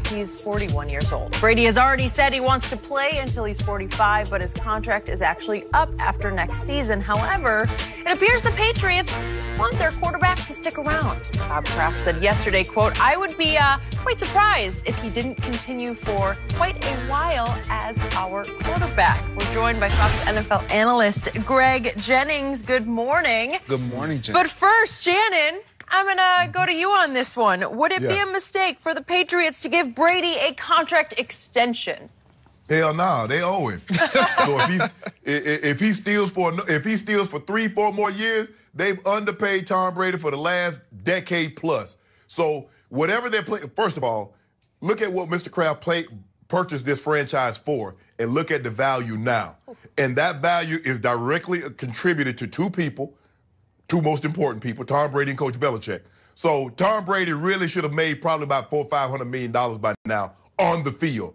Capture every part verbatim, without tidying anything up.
He's forty-one years old. Brady has already said he wants to play until he's forty-five, but his contract is actually up after next season. However, it appears the Patriots want their quarterback to stick around. Bob Kraft said yesterday, quote, "I would be uh, quite surprised if he didn't continue for quite a while as our quarterback." We're joined by Fox N F L analyst Greg Jennings. Good morning. Good morning, Jen. But first, Shannon, I'm going to go to you on this one. Would it yeah. be a mistake for the Patriots to give Brady a contract extension? Hell no, they owe him. So if, he's, if he steals for if he steals for three, four more years, they've underpaid Tom Brady for the last decade plus. So whatever they're playing, first of all, look at what Mister Kraft played, purchased this franchise for, and look at the value now. And that value is directly contributed to two people, two most important people, Tom Brady and Coach Belichick. So Tom Brady really should have made probably about four or five hundred million dollars by now on the field.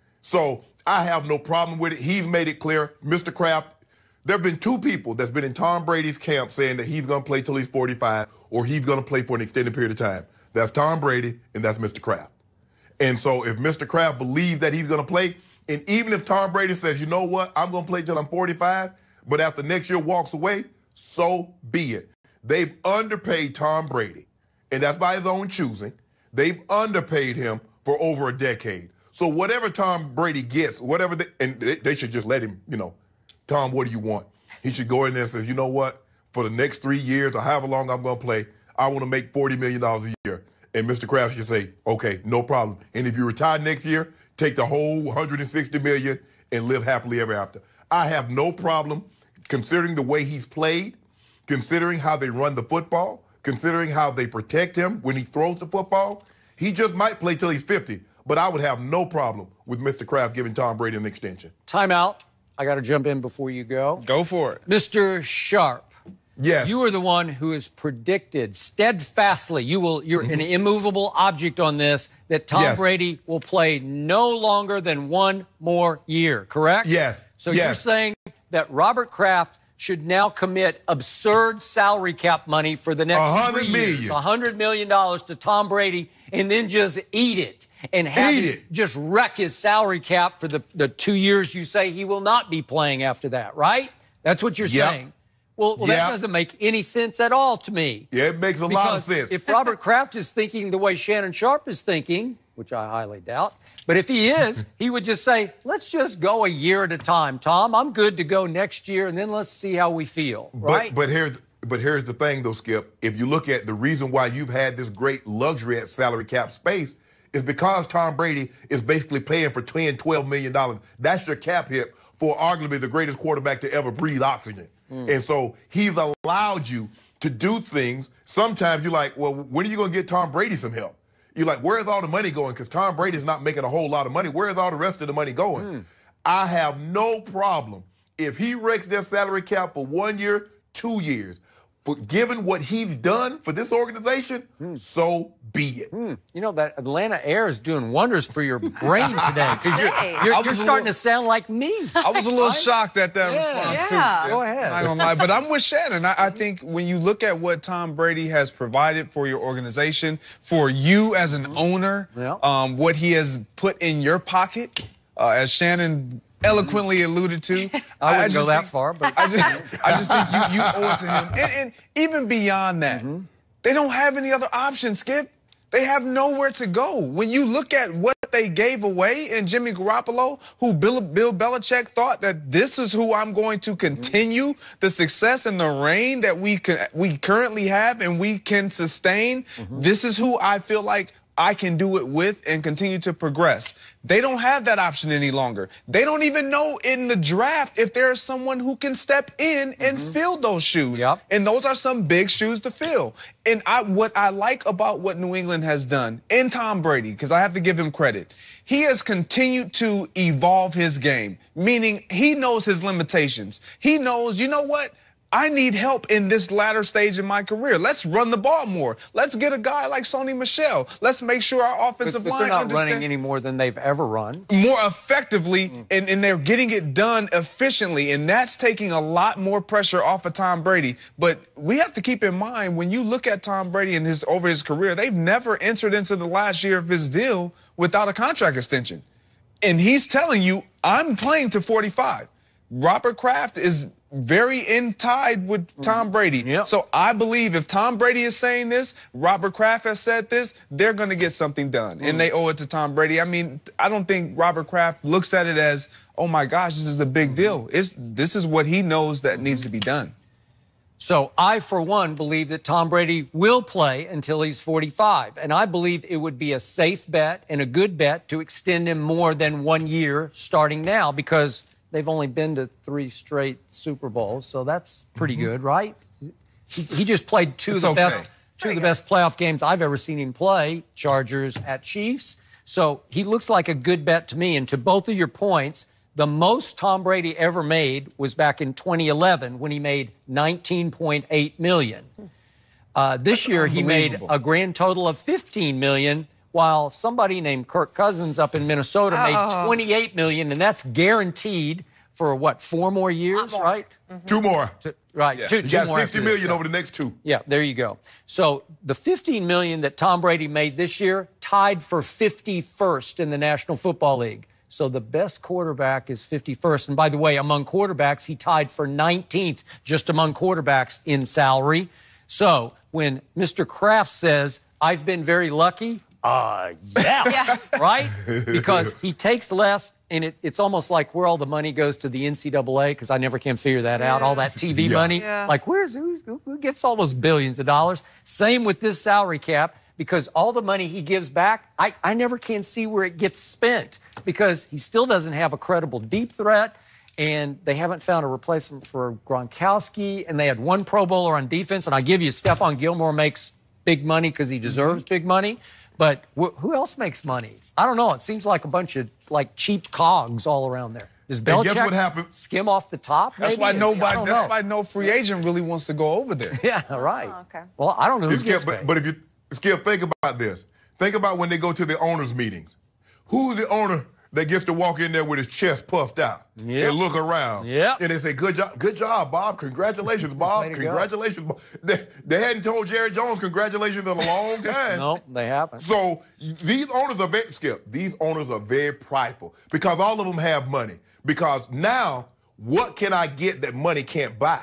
So I have no problem with it. He's made it clear. Mister Kraft, there have been two people that's been in Tom Brady's camp saying that he's going to play till he's forty-five or he's going to play for an extended period of time. That's Tom Brady and that's Mister Kraft. And so if Mister Kraft believes that he's going to play, and even if Tom Brady says, you know what, I'm going to play till I'm forty-five, but after next year walks away, so be it. They've underpaid Tom Brady, and that's by his own choosing. They've underpaid him for over a decade. So whatever Tom Brady gets, whatever, they, and they, they should just let him, you know, Tom, what do you want? He should go in there and say, you know what, for the next three years or however long I'm going to play, I want to make forty million dollars a year. And Mister Kraft should say, okay, no problem. And if you retire next year, take the whole one hundred sixty million dollars and live happily ever after. I have no problem considering the way he's played, considering how they run the football, considering how they protect him when he throws the football. He just might play till he's fifty. But I would have no problem with Mister Kraft giving Tom Brady an extension. Timeout. I got to jump in before you go. Go for it. Mister Sharp. Yes. You are the one who has predicted steadfastly, you will, you're mm-hmm. an immovable object on this, that Tom yes. Brady will play no longer than one more year, correct? Yes. So yes. you're saying that Robert Kraft should now commit absurd salary cap money for the next three years, one hundred million dollars to Tom Brady, and then just eat it and have eat it, it. just wreck his salary cap for the, the two years you say he will not be playing after that, right? That's what you're yep. saying. Well, well yep. that doesn't make any sense at all to me. Yeah, it makes a because lot of sense. If Robert Kraft is thinking the way Shannon Sharp is thinking, which I highly doubt, but if he is, he would just say, let's just go a year at a time, Tom. I'm good to go next year, and then let's see how we feel, right? But, but, here's, but here's the thing, though, Skip. If you look at the reason why you've had this great luxury at salary cap space is because Tom Brady is basically paying for ten, twelve million dollars. That's your cap hit for arguably the greatest quarterback to ever breathe oxygen. Mm. And so he's allowed you to do things. Sometimes you're like, well, when are you going to get Tom Brady some help? You're like, where's all the money going? Because Tom Brady's not making a whole lot of money. Where's all the rest of the money going? Mm. I have no problem if he wrecks their salary cap for one year, two years. For given what he's done for this organization, mm. so be it. Mm. You know, that Atlanta air is doing wonders for your brain today. Because you're, you're, you're starting little, to sound like me. I was a little right? shocked at that yeah, response, yeah. too. Go ahead. I'm not gonna lie, but I'm with Shannon. I, I think when you look at what Tom Brady has provided for your organization, for you as an owner, yeah. um, what he has put in your pocket, uh, as Shannon eloquently alluded to. I wouldn't I, I go that think, far, but I just, I just think you, you owe it to him. And, and even beyond that, mm-hmm. they don't have any other options, Skip. They have nowhere to go. When you look at what they gave away in Jimmy Garoppolo, who Bill, Bill Belichick thought that this is who I'm going to continue mm-hmm. the success and the reign that we can, we currently have and we can sustain. Mm-hmm. This is who I feel like I can do it with and continue to progress. They don't have that option any longer. They don't even know in the draft if there's someone who can step in and mm-hmm. fill those shoes. Yep. And those are some big shoes to fill. And I, what I like about what New England has done in Tom Brady, because I have to give him credit, he has continued to evolve his game, meaning he knows his limitations. He knows, you know what? I need help in this latter stage in my career. Let's run the ball more. Let's get a guy like Sony Michel. Let's make sure our offensive but, but line they're not understand running any more than they've ever run. More effectively, mm. and, and they're getting it done efficiently, and that's taking a lot more pressure off of Tom Brady. But we have to keep in mind, when you look at Tom Brady and his over his career, they've never entered into the last year of his deal without a contract extension. And he's telling you, I'm playing to forty-five. Robert Kraft is very in tied with Tom Brady. Yep. So I believe if Tom Brady is saying this, Robert Kraft has said this, they're going to get something done. Mm. And they owe it to Tom Brady. I mean, I don't think Robert Kraft looks at it as, oh my gosh, this is a big deal. It's, this is what he knows that needs to be done. So I, for one, believe that Tom Brady will play until he's forty-five. And I believe it would be a safe bet and a good bet to extend him more than one year starting now, because they've only been to three straight Super Bowls, so that's pretty mm-hmm. good, right? He, he just played two it's of the okay. best, two of the best playoff games I've ever seen him play, Chargers at Chiefs. So he looks like a good bet to me. And to both of your points, the most Tom Brady ever made was back in twenty eleven when he made nineteen point eight million dollars. Uh, this that's year he made a grand total of fifteen million dollars. While somebody named Kirk Cousins up in Minnesota Uh-oh. made twenty-eight million dollars, and that's guaranteed for, what, four more years, more. right? Mm-hmm. Two more. Two, right, yeah. two, You two got more sixty million this, over the next two. Yeah, there you go. So the fifteen million dollars that Tom Brady made this year tied for fifty-first in the National Football League. So the best quarterback is fifty-first. And by the way, among quarterbacks, he tied for nineteenth just among quarterbacks in salary. So when Mister Kraft says, I've been very lucky, Uh, yeah, yeah. right? Because he takes less, and it, it's almost like where all the money goes to the N C double A, because I never can figure that out, all that T V yeah. money. Yeah. Like, where's who, who gets all those billions of dollars? Same with this salary cap, because all the money he gives back, I, I never can see where it gets spent, because he still doesn't have a credible deep threat, and they haven't found a replacement for Gronkowski, and they had one Pro Bowler on defense, and I give you, Stephon Gilmore makes big money because he deserves big money. But wh- who else makes money? I don't know. It seems like a bunch of like cheap cogs all around there. Does Belichick guess what happened? skim off the top? That's maybe? why Is- nobody. I don't That's know. why no free agent really wants to go over there. Yeah, right. Oh, okay. Well, I don't know who Skip, gets but, paid. but if you, Skip, think about this. Think about when they go to the owners' meetings. Who's the owner that gets to walk in there with his chest puffed out Yep. and look around? Yep. And they say, good job, good job, Bob. Congratulations, Bob. Way to go. Congratulations, Bob. They, they hadn't told Jerry Jones congratulations in a long time. No, they haven't. So these owners are very, Skip, these owners are very prideful because all of them have money. Because now, what can I get that money can't buy?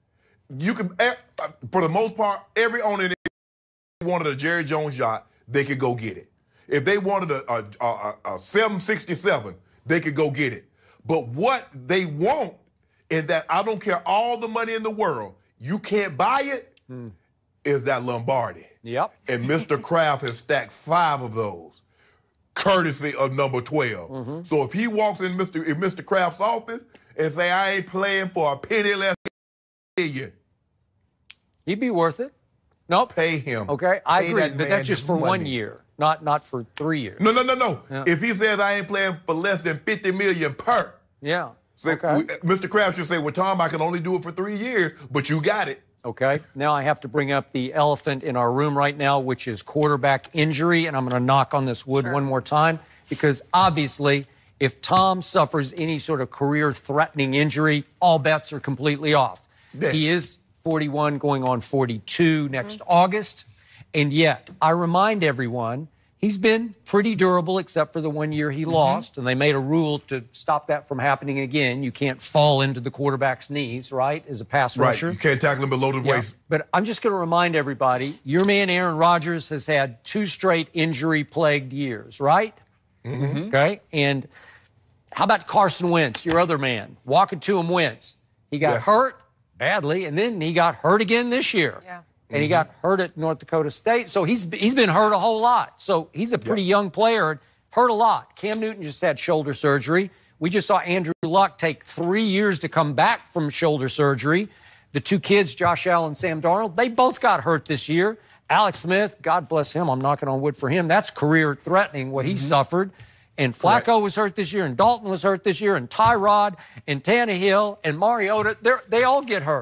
You can, for the most part, every owner that wanted a Jerry Jones yacht, they could go get it. If they wanted a, a, a, a seven sixty-seven, they could go get it. But what they want is that I don't care all the money in the world, you can't buy it, mm. is that Lombardi. Yep. And Mister Kraft has stacked five of those, courtesy of number twelve. Mm-hmm. So if he walks in Mister in Mister Kraft's office and say, I ain't playing for a penny less than a million, he'd be worth it. Nope. pay him. Okay, I Pay agree, that but man that's just his for one money. year, not not for three years. No, no, no, no. Yeah. If he says I ain't playing for less than fifty million per, Yeah. say, Okay. we- Mister Kraft should say, well, Tom, I can only do it for three years, but you got it. Okay, now I have to bring up the elephant in our room right now, which is quarterback injury, and I'm going to knock on this wood Sure. one more time, because obviously, if Tom suffers any sort of career-threatening injury, all bets are completely off. Yeah. He is forty-one, going on forty-two next mm-hmm. August, and yet I remind everyone, he's been pretty durable except for the one year he mm-hmm. lost, and they made a rule to stop that from happening again. You can't fall into the quarterback's knees, right, as a pass Right. rusher. You can't tackle him below the Yeah, waist. but I'm just going to remind everybody, your man Aaron Rodgers has had two straight injury-plagued years, right? Mm-hmm. Okay, and how about Carson Wentz, your other man, walking to him Wentz? He got Yes. hurt badly, and then he got hurt again this year. Yeah. And he got hurt at North Dakota State, so he's he's been hurt a whole lot. So he's a pretty young player, hurt a lot. Cam Newton just had shoulder surgery. We just saw Andrew Luck take three years to come back from shoulder surgery. The two kids, Josh Allen, Sam Darnold, they both got hurt this year. Alex Smith, God bless him, I'm knocking on wood for him. That's career-threatening what he mm-hmm. suffered. And Flacco right. was hurt this year, and Dalton was hurt this year, and Tyrod, and Tannehill, and Mariota, they all get hurt.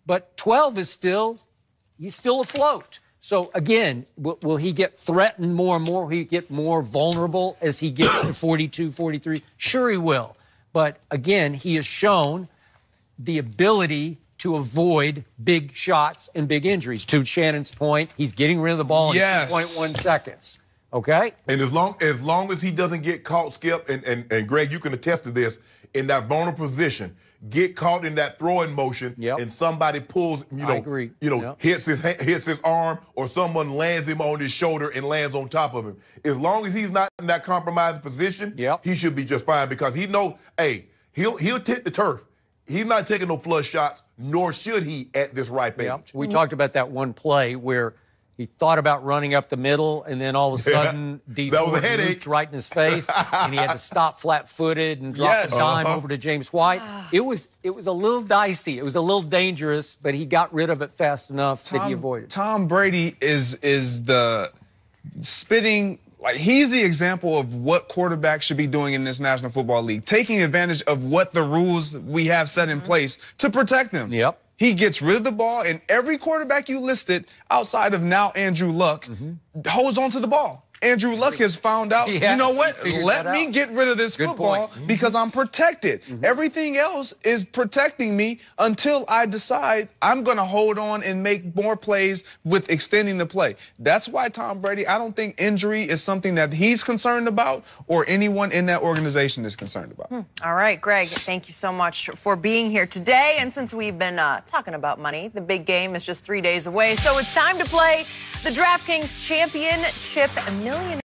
but twelve is still, he's still afloat. So again, will, will he get threatened more and more? Will he get more vulnerable as he gets to forty-two, forty-three? Sure he will. But again, he has shown the ability to avoid big shots and big injuries. To Shannon's point, he's getting rid of the ball in yes. two point one seconds. Okay? And as long as long as he doesn't get caught, Skip, and, and, and Greg, you can attest to this, in that vulnerable position, get caught in that throwing motion, yep. and somebody pulls, you know, I agree. you know, Yep. hits his hits his arm, or someone lands him on his shoulder and lands on top of him. As long as he's not in that compromised position, yep. he should be just fine, because he know, hey, he'll he'll hit the turf. He's not taking no flush shots, nor should he at this ripe age. Yep. We talked about that one play where he thought about running up the middle, and then all of a sudden, D That was a Ford headache. looped right in his face, and he had to stop flat-footed and drop Yes. the dime Uh-huh. over to James White. It was it was a little dicey. It was a little dangerous, but he got rid of it fast enough Tom, that he avoided. Tom Brady is is the spitting, like, he's the example of what quarterbacks should be doing in this National Football League, taking advantage of what the rules we have set in place to protect them. Yep. He gets rid of the ball, and every quarterback you listed outside of now Andrew Luck Mm-hmm. holds on to the ball. Andrew Luck has found out, Yeah, you know he what? figured Let that me out. get rid of this Good football point. because I'm protected. Mm-hmm. Everything else is protecting me until I decide I'm going to hold on and make more plays with extending the play. That's why Tom Brady, I don't think injury is something that he's concerned about or anyone in that organization is concerned about. Hmm. All right, Greg, thank you so much for being here today. And since we've been uh, talking about money, the big game is just three days away. So it's time to play the DraftKings Championship Millionaire.